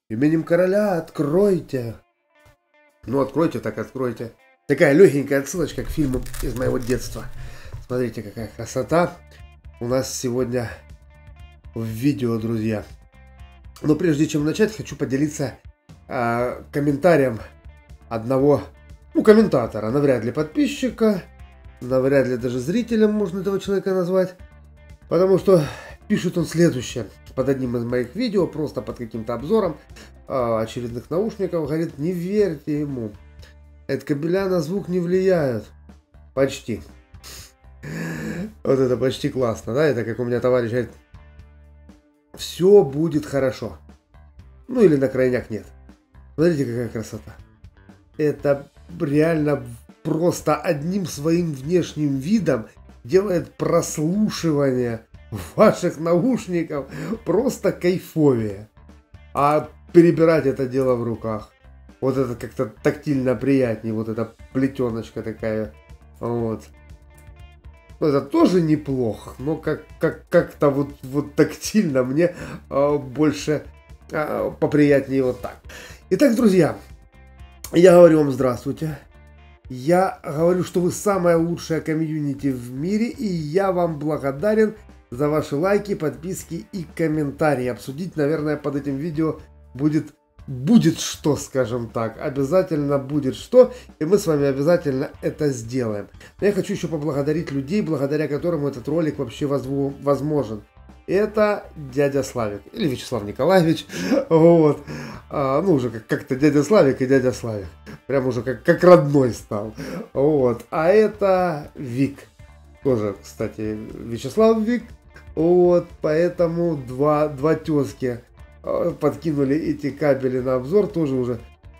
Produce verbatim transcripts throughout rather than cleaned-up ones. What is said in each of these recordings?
Именем короля откройте. Ну, откройте, так откройте. Такая легенькая отсылочка к фильму из моего детства. Смотрите, какая красота у нас сегодня в видео, друзья. Но прежде чем начать, хочу поделиться э, комментарием одного, ну, комментатора, навряд ли подписчика, навряд ли даже зрителем можно этого человека назвать. Потому что пишет он следующее. Под одним из моих видео, просто под каким-то обзором э, очередных наушников, говорит: не верьте ему. Это кабеля на звук не влияют. Почти. Вот это почти классно, да? Это как у меня товарищ говорит: все будет хорошо. Ну или на крайняк нет. Смотрите, какая красота. Это реально просто одним своим внешним видом делает прослушивание ваших наушников просто кайфовее. А перебирать это дело в руках, вот это как-то тактильно приятнее. Вот эта плетеночка такая. Вот. Это тоже неплохо, но как, как, как-то вот, вот тактильно мне э, больше э, поприятнее вот так. Итак, друзья, я говорю вам здравствуйте. Я говорю, что вы самая лучшая комьюнити в мире, и я вам благодарен за ваши лайки, подписки и комментарии. Обсудить, наверное, под этим видео будет, будет что, скажем так. Обязательно будет что, и мы с вами обязательно это сделаем. Но я хочу еще поблагодарить людей, благодаря которым этот ролик вообще возможен. Это дядя Славик, или Вячеслав Николаевич, вот, а, ну уже как-то дядя Славик и дядя Славик, прям уже как, как родной стал, вот, а это Вик, тоже, кстати, Вячеслав Вик, вот, поэтому два, два тезки подкинули эти кабели на обзор, тоже уже,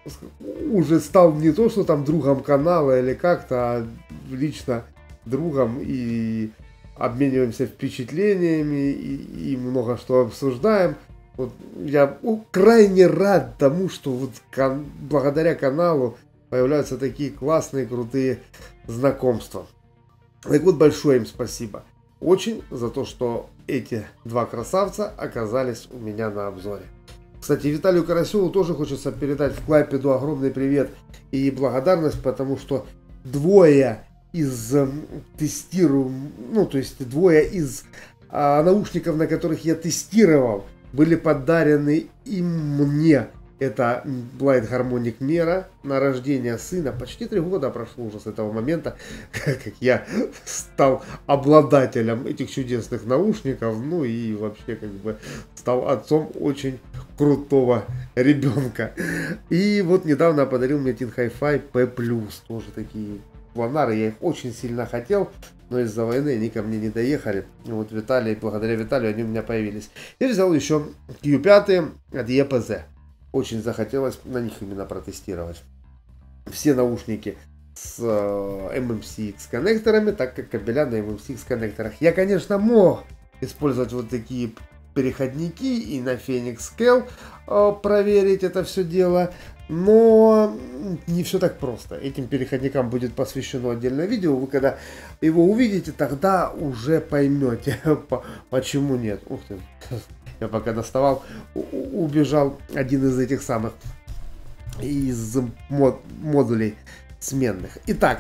уже стал не то, что там другом канала или как-то, а лично другом, и обмениваемся впечатлениями и, и много что обсуждаем. Вот я ну, крайне рад тому, что вот кан благодаря каналу появляются такие классные, крутые знакомства. Так вот, большое им спасибо. Очень за то, что эти два красавца оказались у меня на обзоре. Кстати, Виталию Карасеву тоже хочется передать в Клайпеду огромный привет и благодарность, потому что двое из тестирую, ну то есть двое из а, наушников, на которых я тестировал, были подарены и мне. Это Blind Harmonic Mera на рождение сына. Почти три года прошло уже с этого момента, как я стал обладателем этих чудесных наушников. Ну и вообще как бы стал отцом очень крутого ребенка. И вот недавно подарил мне Team Hi-Fi P плюс. Тоже такие планары, я их очень сильно хотел, но из-за войны они ко мне не доехали. И вот Виталий, благодаря Виталию они у меня появились. И взял еще Q пять от и пи зет. Очень захотелось на них именно протестировать. Все наушники с эм эм си икс коннекторами, так как кабеля на эм эм си икс коннекторах. Я, конечно, мог использовать вот такие переходники и на Phoenix Scale э, проверить это все дело. Но не все так просто. Этим переходникам будет посвящено отдельное видео. Вы когда его увидите, тогда уже поймете, почему нет. Ух ты. Я пока доставал, убежал один из этих самых из мод, модулей сменных. Итак,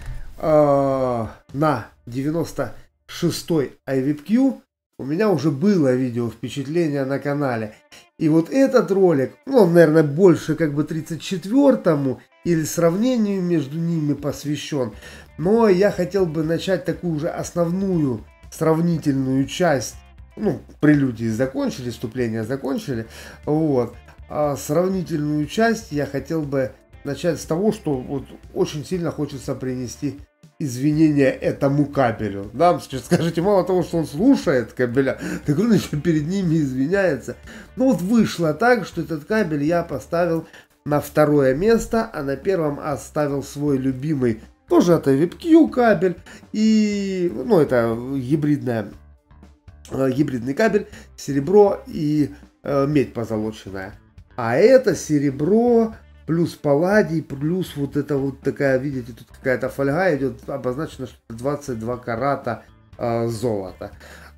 э, на девяносто шестой ай ви пи кью у меня уже было видео впечатление на канале. И вот этот ролик, ну, он, наверное, больше как бы тридцать четвёртому или сравнению между ними посвящен. Но я хотел бы начать такую же основную сравнительную часть. Ну, прелюдии закончили, вступления закончили. Вот. А сравнительную часть я хотел бы начать с того, что вот очень сильно хочется принести извинения этому кабелю. Да, скажите, мало того, что он слушает кабеля, так он еще перед ними извиняется. Ну вот вышло так, что этот кабель я поставил на второе место, а на первом оставил свой любимый, тоже от ай ви пи кью кабель. И, ну, это гибридная гибридный кабель, серебро и э, медь позолоченная. А это серебро плюс палладий, плюс вот это вот такая, видите, тут какая-то фольга идет, обозначено, что двадцать два карата э, золота.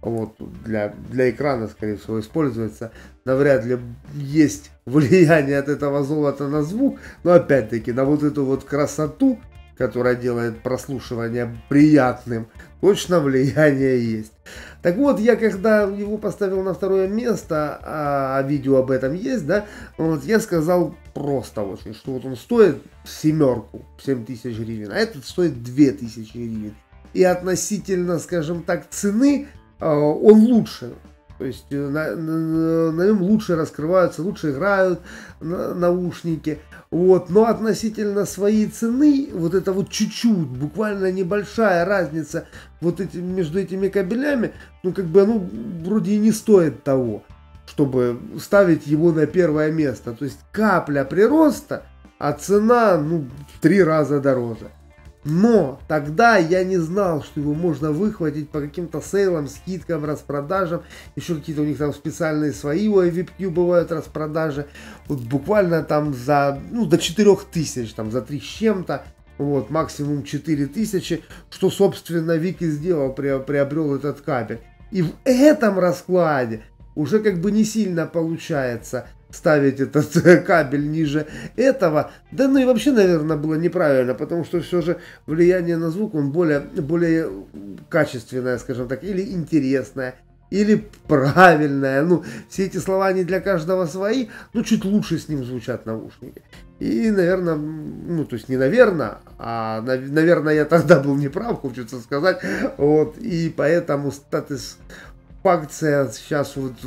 вот для, для экрана, скорее всего, используется. Навряд ли есть влияние от этого золота на звук, но опять-таки на вот эту вот красоту, которая делает прослушивание приятным, точно влияние есть. Так вот, я когда его поставил на второе место, а, а видео об этом есть, да, вот я сказал просто очень, что вот он стоит семерку, семь тысяч гривен, а этот стоит две тысячи гривен. И относительно, скажем так, цены а, он лучше. То есть на, на, на нем лучше раскрываются, лучше играют на, наушники. Вот. Но относительно своей цены, вот это вот чуть-чуть, буквально небольшая разница вот эти, между этими кабелями, ну как бы оно вроде и не стоит того, чтобы ставить его на первое место. То есть капля прироста, а цена ну, в три раза дороже. Но тогда я не знал, что его можно выхватить по каким-то сейлам, скидкам, распродажам. Еще какие-то у них там специальные свои у ай ви пи кью бывают распродажи. Вот буквально там за, ну, до четырёх тысяч, там за три с чем-то. Вот, максимум четыре тысячи. Что, собственно, Вики сделал, приобрел этот кабель. И в этом раскладе уже как бы не сильно получается ставить этот кабель ниже этого. Да, ну и вообще, наверное, было неправильно, потому что все же влияние на звук, он более, более качественное, скажем так, или интересное, или правильное. Ну, все эти слова не для каждого свои, но чуть лучше с ним звучат наушники. И, наверное, ну, то есть не наверное, а, наверное, я тогда был неправ, хочется сказать. Вот, и поэтому статус... акция сейчас вот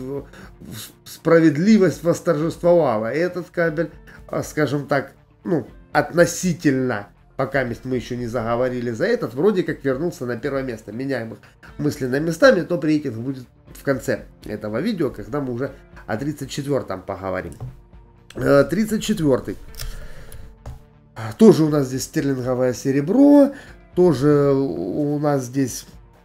справедливость восторжествовала. И этот кабель, скажем так, ну, относительно, пока мы еще не заговорили за этот, вроде как вернулся на первое место. Меняем их мысленно местами, то рейтинг будет в конце этого видео, когда мы уже о тридцать четвёртом поговорим. тридцать четвёртый. Тоже у нас здесь стерлинговое серебро, тоже у нас здесь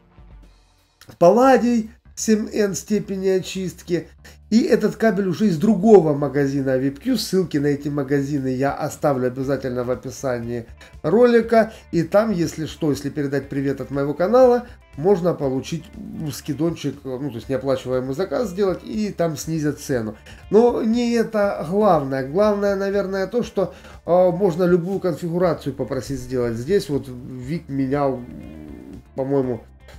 палладий семь эн степени очистки. И этот кабель уже из другого магазина ай ви пи кью. Ссылки на эти магазины я оставлю обязательно в описании ролика. И там, если что, если передать привет от моего канала, можно получить скидончик, ну то есть неоплачиваемый заказ сделать, и там снизят цену. Но не это главное. Главное, наверное, то, что э, можно любую конфигурацию попросить сделать. Здесь вот Вик менял, по-моему,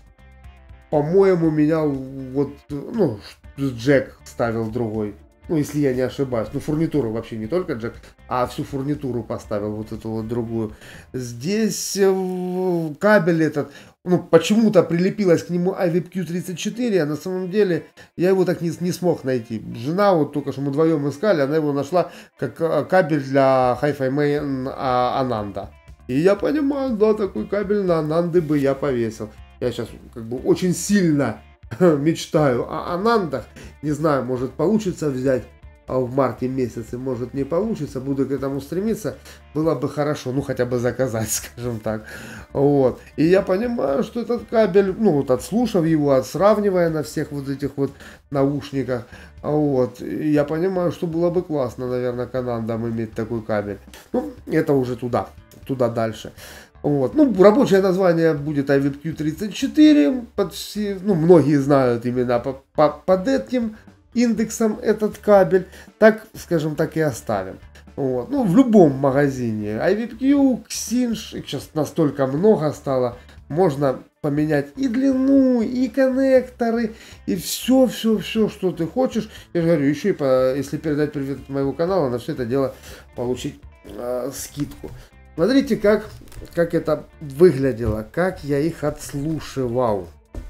По-моему, менял вот, ну, джек ставил другой. Ну, если я не ошибаюсь. Ну, фурнитуру вообще не только джек, а всю фурнитуру поставил вот эту вот другую. Здесь э, кабель этот, ну, почему-то прилепилась к нему ай ви пи кью тридцать четыре, а на самом деле я его так не, не смог найти. Жена вот только что мы вдвоем искали, она его нашла как кабель для Hi-Fi Main Ananda. И я понимаю, да, такой кабель на Ananda бы я повесил. Я сейчас как бы очень сильно мечтаю о Анандах. Не знаю, может получится взять в марте месяце, может не получится. Буду к этому стремиться. Было бы хорошо, ну хотя бы заказать, скажем так. Вот. И я понимаю, что этот кабель, ну вот отслушав его, отсравнивая на всех вот этих вот наушниках, вот, я понимаю, что было бы классно, наверное, к Анандам иметь такой кабель. Ну, это уже туда, туда дальше. Вот. Ну, рабочее название будет ай ви пи кью тридцать четыре. Под все, ну, многие знают именно по, по, под этим индексом этот кабель. Так, скажем так, и оставим. Вот. Ну, в любом магазине ай ви пи кью, Xinch, их сейчас настолько много стало. Можно поменять и длину, и коннекторы, и все, все, все, что ты хочешь. Я же говорю, еще и по, если передать привет от моего канала, на все это дело получить э, скидку. Смотрите, как, как это выглядело, как я их отслушивал.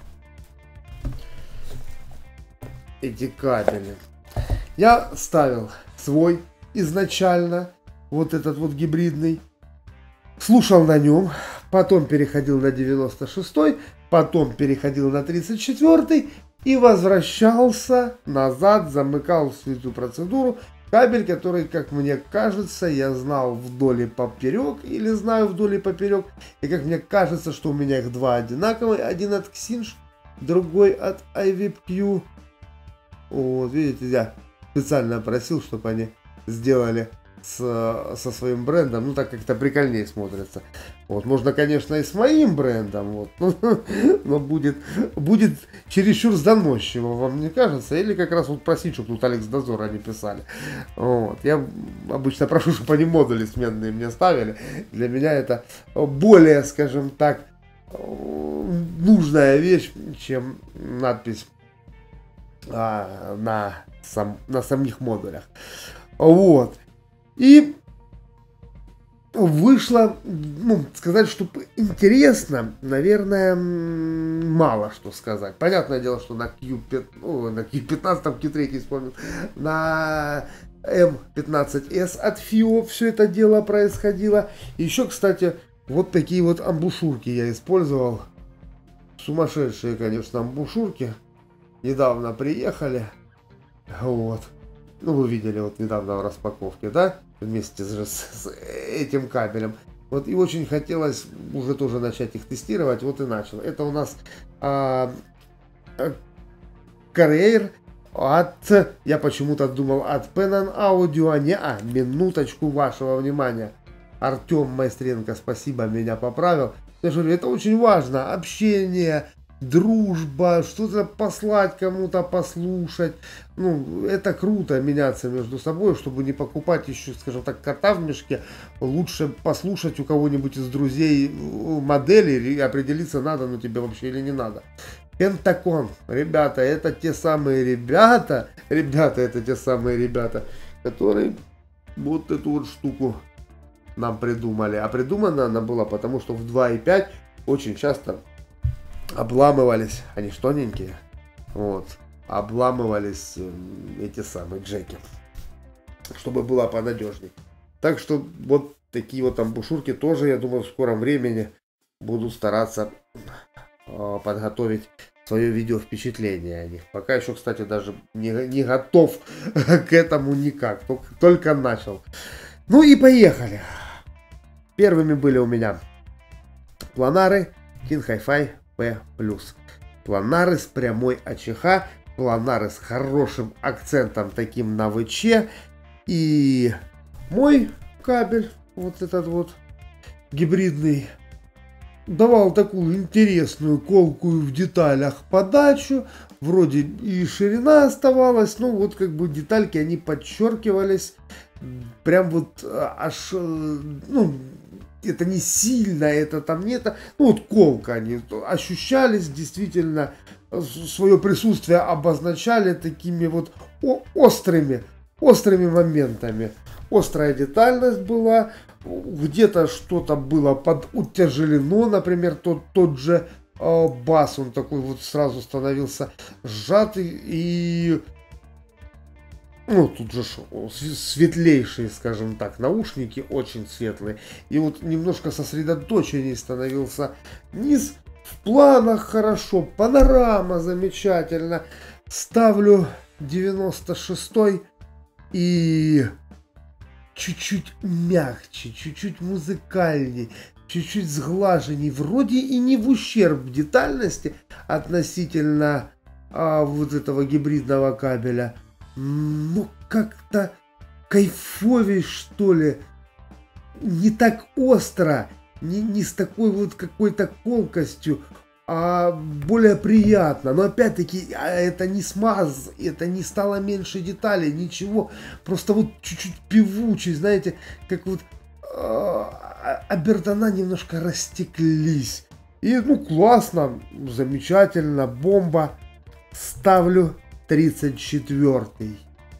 Эти кабели. Я ставил свой изначально, вот этот вот гибридный. Слушал на нем, потом переходил на девяносто шестой, потом переходил на тридцать четвёртый и возвращался назад, замыкал всю эту процедуру. Кабель, который, как мне кажется, я знал вдоль и поперек, или знаю вдоль и поперек. И как мне кажется, что у меня их два одинаковые. Один от Xinch, другой от ай ви пи кью. Вот, видите, я специально просил, чтобы они сделали с, со своим брендом, ну так как-то прикольнее смотрится. Вот, можно, конечно, и с моим брендом, вот, но, но будет, будет чересчур заносчиво, вам не кажется? Или как раз вот просить, чтобы тут Алекс Дозор они писали. Вот, я обычно прошу, чтобы они модули сменные мне ставили. Для меня это более, скажем так, нужная вещь, чем надпись а, на, сам, на самих модулях. Вот. И вышло, ну, сказать, что интересно, наверное, мало что сказать. Понятное дело, что на Q пятнадцать, ну, на Q пятнадцать, там Q три вспомнил, на эм пятнадцать эс от фио все это дело происходило. Еще, кстати, вот такие вот амбушюрки я использовал. Сумасшедшие, конечно, амбушюрки. Недавно приехали. Вот. Ну, вы видели вот недавно в распаковке, да? Вместе с, с этим кабелем. Вот и очень хотелось уже тоже начать их тестировать. Вот и начал. Это у нас а, Carrier от, я почему-то думал, от Pen Audio, а не а, минуточку вашего внимания. Артем Майстренко, спасибо, меня поправил. Я же говорю, это очень важно. Общение, дружба, что-то послать кому-то, послушать. Ну, это круто меняться между собой, чтобы не покупать еще, скажем так, кота в мешке. Лучше послушать у кого-нибудь из друзей модели и определиться, надо ну тебе вообще или не надо. Пентакон, ребята, это те самые ребята, ребята, это те самые ребята, которые вот эту вот штуку нам придумали. А придумана она была потому, что в два и пять очень часто обламывались, они ж тоненькие, вот, обламывались эти самые джеки, чтобы было понадежней. Так что вот такие вот амбушюрки тоже, я думаю, в скором времени буду стараться э, подготовить свое видео впечатление о них. Пока еще, кстати, даже не, не готов к этому никак, только, только начал. Ну и поехали. Первыми были у меня планары King Hi-Fi P плюс. Планары с прямой АЧХ, планары с хорошим акцентом таким на ВЧ. И мой кабель, вот этот вот гибридный, давал такую интересную, колкую в деталях подачу. Вроде и ширина оставалась, но вот как бы детальки, они подчеркивались. Прям вот аж, ну, это не сильно, это там нет, ну вот колка, они ощущались, действительно, свое присутствие обозначали такими вот острыми, острыми моментами. Острая детальность была, где-то что-то было подутяжелено, например, тот, тот же э, бас, он такой вот сразу становился сжатый и... Ну, тут же светлейшие, скажем так, наушники, очень светлые. И вот немножко сосредоточеннее становился низ. В планах хорошо, панорама замечательно. Ставлю девяносто шестой и чуть-чуть мягче, чуть-чуть музыкальней, чуть-чуть сглаженней. Вроде и не в ущерб детальности относительно а, вот этого гибридного кабеля. Ну, как-то кайфовей, что ли, не так остро, не, не с такой вот какой-то колкостью, а более приятно. Но опять-таки, это не смаз, это не стало меньше деталей, ничего, просто вот чуть-чуть певучий, знаете, как вот э, обертона немножко растеклись. И, ну, классно, замечательно, бомба. Ставлю тридцать четвёртый.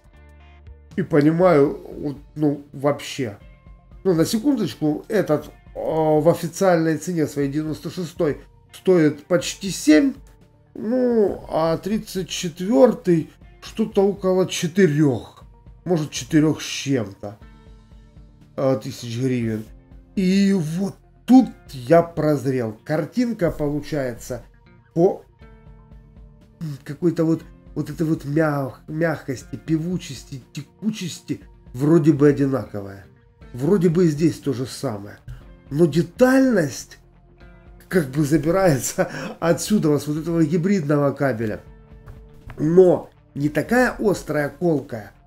И понимаю, ну, вообще. Ну, на секундочку, этот э, в официальной цене своей девяносто шестой стоит почти семь. Ну, а тридцать четвёртый что-то около четырёх. Может, четырёх с чем-то э, тысяч гривен. И вот тут я прозрел. Картинка получается по какой-то вот вот этой вот мяг, мягкости, певучести, текучести вроде бы одинаковая. Вроде бы и здесь то же самое. Но детальность как бы забирается отсюда, с вот этого гибридного кабеля. Но не такая острая, колкая,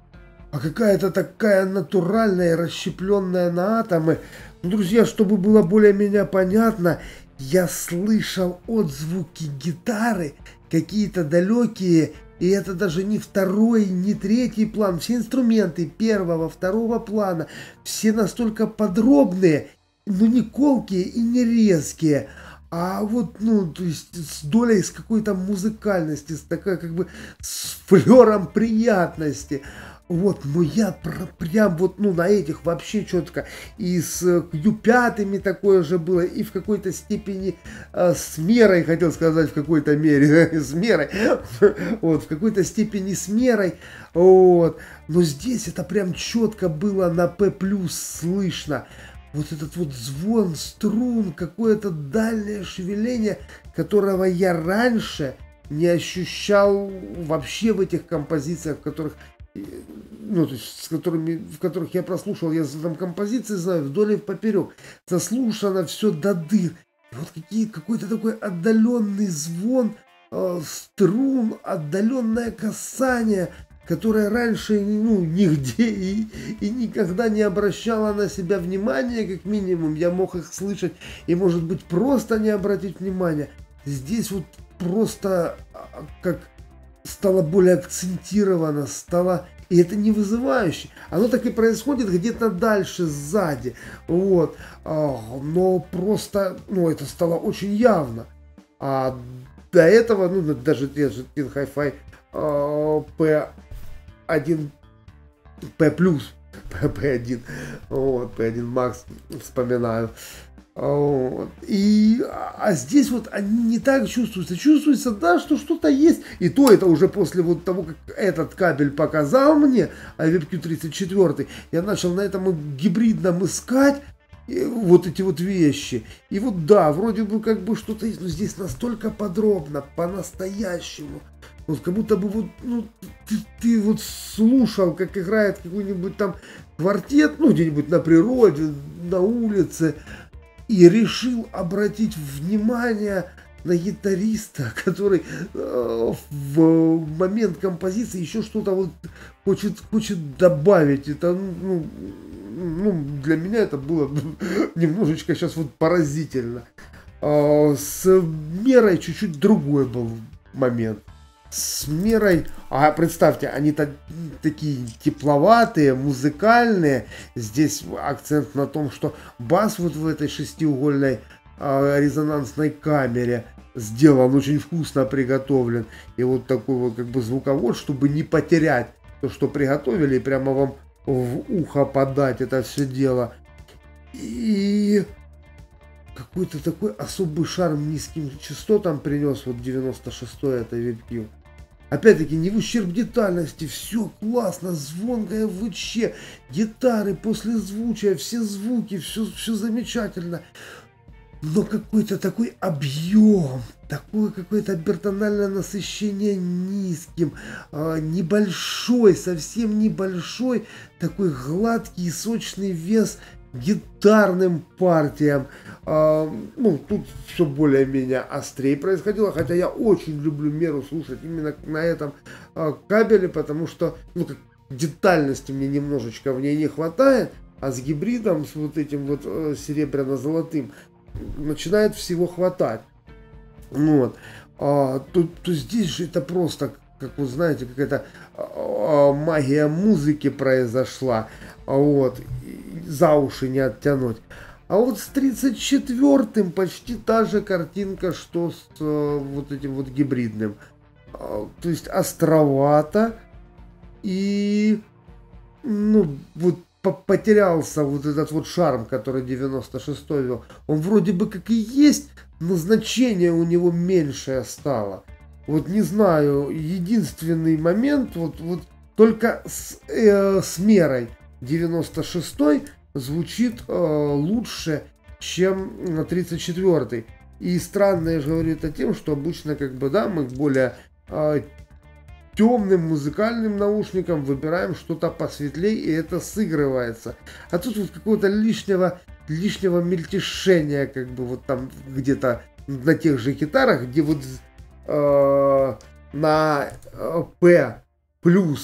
а какая-то такая натуральная, расщепленная на атомы. Ну, друзья, чтобы было более-менее понятно, я слышал отзвуки гитары, какие-то далекие, и это даже не второй, не третий план. Все инструменты первого, второго плана, все настолько подробные, но не колкие и не резкие, а вот, ну, то есть с долей, с какой-то музыкальности, с такой, как бы, с флером приятности. Вот, но я пр прям вот, ну, на этих вообще четко. И с ю пять такое же было, и в какой-то степени э, с мерой, хотел сказать, в какой-то мере, с мерой, вот, в какой-то степени с мерой, вот. Но здесь это прям четко было на P плюс слышно. Вот этот вот звон струн, какое-то дальнее шевеление, которого я раньше не ощущал вообще в этих композициях, в которых, ну, то есть, с которыми, в которых я прослушал, я там композиции знаю вдоль и поперек, заслушано все до дыр. И вот какие, какой-то такой отдаленный звон э, струн, отдаленное касание, которое раньше, ну, нигде и, и никогда не обращала на себя внимания, как минимум. Я мог их слышать и, может быть, просто не обратить внимания. Здесь вот просто как стало более акцентировано, стало... И это не вызывающе. Оно так и происходит где-то дальше, сзади. Вот. Но просто, ну, это стало очень явно. А до этого, ну, даже те же Tin Hi-Fi P один, P плюс, P один, вот, P один Max вспоминаю. Вот. И, а здесь вот они не так чувствуются. Чувствуется, да, что что-то есть. И то это уже после вот того, как этот кабель показал мне, ай ви кью тридцать четыре, я начал на этом гибридном искать вот эти вот вещи. И вот да, вроде бы как бы что-то есть, но здесь настолько подробно, по-настоящему. Вот как будто бы вот, ну, ты, ты вот слушал, как играет какой-нибудь там квартет, ну, где-нибудь на природе, на улице, и решил обратить внимание на гитариста, который э, в момент композиции еще что-то вот хочет, хочет добавить. Это, ну, ну, для меня это было немножечко сейчас вот поразительно. Э, с мерой чуть-чуть другой был момент. С мерой, а представьте, они так, такие тепловатые, музыкальные. Здесь акцент на том, что бас вот в этой шестиугольной а, резонансной камере сделан, очень вкусно приготовлен. И вот такой вот как бы звуковод, чтобы не потерять то, что приготовили, и прямо вам в ухо подать это все дело. И какой-то такой особый шарм низким частотам принес вот девяносто шестой это ви пи. Опять-таки, не в ущерб детальности, все классно, звонкое ВЧ, гитары, послезвучие, все звуки, все, все замечательно. Но какой-то такой объем, такое какое-то бертональное насыщение низким, э, небольшой, совсем небольшой, такой гладкий, сочный вес гитарным партиям. А, ну, тут все более-менее острее происходило, хотя я очень люблю меру слушать именно на этом а, кабеле, потому что, ну, как детальности мне немножечко в ней не хватает, а с гибридом, с вот этим вот э, серебряно-золотым, начинает всего хватать. Вот. А, то, то здесь же это просто, как вы знаете, какая-то а, магия музыки произошла. Вот. За уши не оттянуть. А вот с тридцать четвёртым почти та же картинка, что с э, вот этим вот гибридным. А, то есть островато. И, ну, вот потерялся вот этот вот шарм, который девяносто шестой вел. Он вроде бы как и есть, но значение у него меньшее стало. Вот не знаю, единственный момент, вот, вот только с, э, с мерой девяносто шестой звучит э, лучше, чем на тридцать четвёртый. И странно, я же говорю это тем, что обычно, как бы, да, мы более э, темным музыкальным наушникам выбираем что-то посветлее, и это сыгрывается. А тут вот какого-то лишнего, лишнего мельтешения, как бы, вот там где-то на тех же гитарах, где вот э, на P плюс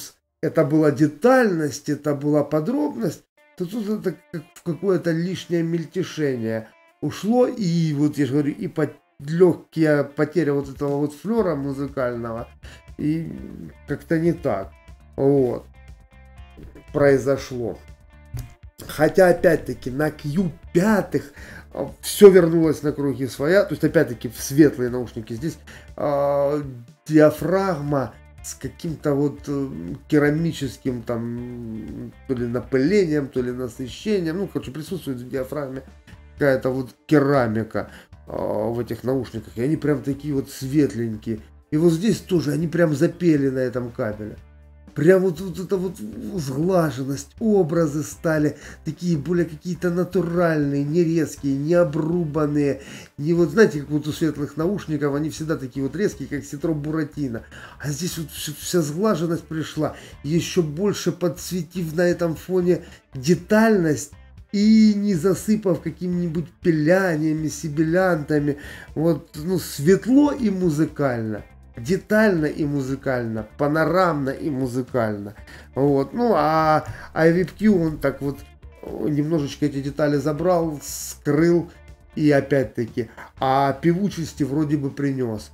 это была детальность, это была подробность, то тут это как в какое-то лишнее мельтешение ушло, и вот я же говорю, и по, легкая потеря вот этого вот флера музыкального, и как-то не так, вот, произошло. Хотя, опять-таки, на кью пять все вернулось на круги своя, то есть, опять-таки, в светлые наушники. Здесь э, диафрагма с каким-то вот э, керамическим там, то ли напылением, то ли насыщением, ну, короче, присутствует в диафрагме какая-то вот керамика э, в этих наушниках, и они прям такие вот светленькие. И вот здесь тоже они прям запели на этом кабеле. Прям вот, вот эта вот сглаженность, образы стали такие более какие-то натуральные, не резкие, не обрубанные. Не вот, знаете, как вот у светлых наушников, они всегда такие вот резкие, как Citroёn Buratino. А здесь вот вся сглаженность пришла, еще больше подсветив на этом фоне детальность и не засыпав какими-нибудь пиляниями, сибилянтами. Вот, ну, светло и музыкально. Детально и музыкально, панорамно и музыкально. Вот. Ну, а, а ви пи кью он так вот немножечко эти детали забрал, скрыл, и опять-таки, а певучести вроде бы принес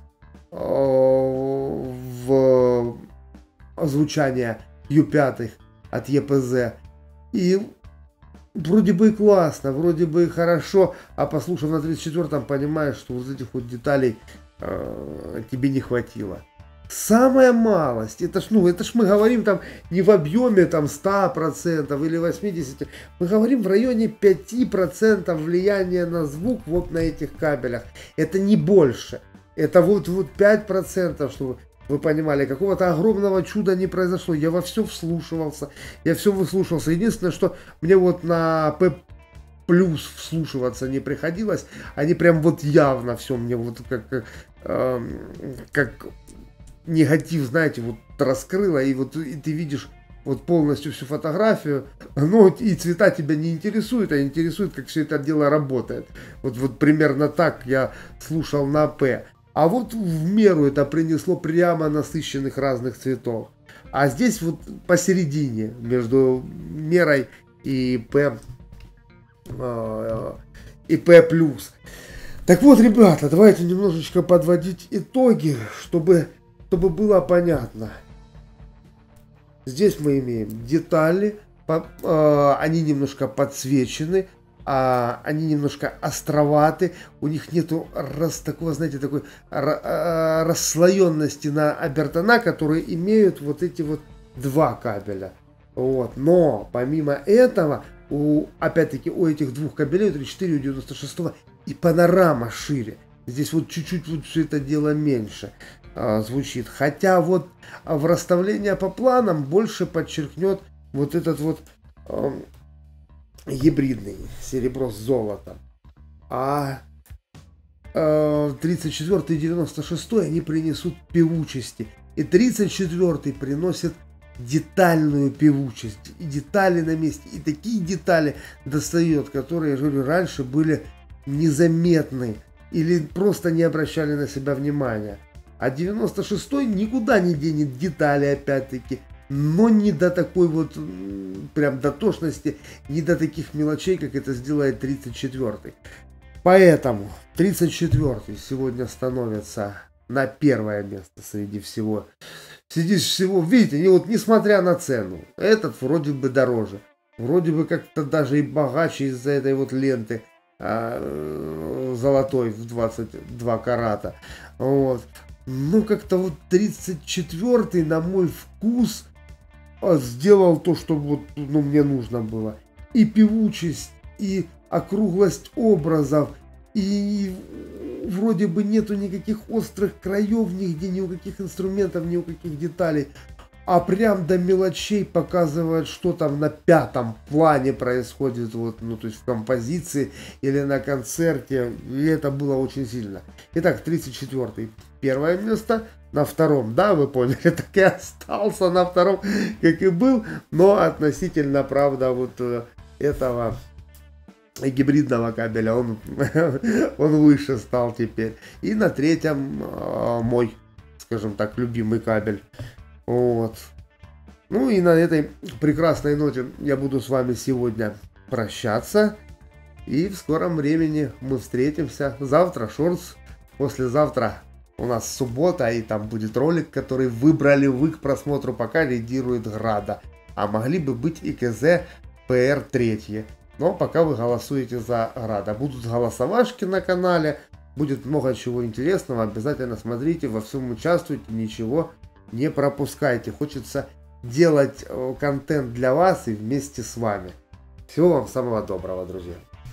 в звучание ю пять от и пи зет. И вроде бы и классно, вроде бы и хорошо, а послушав на тридцать четвёртом, понимаешь, что вот этих вот деталей тебе не хватило. Самая малость, это ж, ну, это ж мы говорим там не в объеме там сто процентов или восемьдесят процентов, мы говорим в районе пять процентов влияния на звук вот на этих кабелях. Это не больше. Это вот, вот пять процентов, чтобы вы понимали, какого-то огромного чуда не произошло. Я во все вслушивался, я все выслушивался. Единственное, что мне вот на P плюс вслушиваться не приходилось, они прям вот явно все мне вот как, как, э, как негатив, знаете, вот раскрыло, и вот и ты видишь вот полностью всю фотографию, но и цвета тебя не интересуют, а интересует, как все это дело работает. Вот, вот примерно так я слушал на P. А вот в меру это принесло прямо насыщенных разных цветов. А здесь вот посередине, между мерой и P, и P плюс. Так вот, ребята, давайте немножечко подводить итоги, чтобы, чтобы было понятно. Здесь мы имеем детали, по, э, они немножко подсвечены, э, они немножко островаты, у них нету раз, такого, знаете, такой э, расслоенности на обертона, которые имеют вот эти вот два кабеля. Вот. Но помимо этого, у, опять-таки, у этих двух кабелей, у тридцать четыре, у девяносто шестого, и панорама шире. Здесь вот чуть-чуть вот все это дело меньше а, звучит. Хотя вот в расставлении по планам больше подчеркнет вот этот вот а, гибридный серебро с золотом. А, а тридцать четвёртый и девяносто шестой они принесут певучести. И тридцать четвёртый приносит детальную певучесть, и детали на месте, и такие детали достает, которые, я говорю, раньше были незаметны или просто не обращали на себя внимания. А девяносто шестой никуда не денет детали, опять-таки, но не до такой вот прям дотошности, не до таких мелочей, как это сделает тридцать четвёртый. Поэтому тридцать четвёртый сегодня становится на первое место среди всего. Среди всего, видите, вот несмотря на цену, этот вроде бы дороже. Вроде бы как-то даже и богаче из-за этой вот ленты а, золотой в двадцать два карата. Вот. Ну, как-то вот тридцать четвёртый, на мой вкус, сделал то, что вот, ну, мне нужно было. И певучесть, и округлость образов, и вроде бы нету никаких острых краев нигде, ни у каких инструментов, ни у каких деталей. А прям до мелочей показывает, что там на пятом плане происходит, вот, ну, то есть в композиции или на концерте. И это было очень сильно. Итак, тридцать четвёртый. Первое место. На втором, да, вы поняли, так и остался на втором, как и был. Но относительно, правда, вот этого гибридного кабеля он, он выше стал теперь. И на третьем мой, скажем так, любимый кабель. Вот. Ну и на этой прекрасной ноте я буду с вами сегодня прощаться. И в скором времени мы встретимся. Завтра шортс, послезавтра у нас суббота, и там будет ролик, который выбрали вы к просмотру, пока лидирует Града. А могли бы быть и КЗ ПР три. Но пока вы голосуете за Града. Будут голосовашки на канале, будет много чего интересного. Обязательно смотрите, во всем участвуйте, ничего не пропускайте. Хочется делать контент для вас и вместе с вами. Всего вам самого доброго, друзья.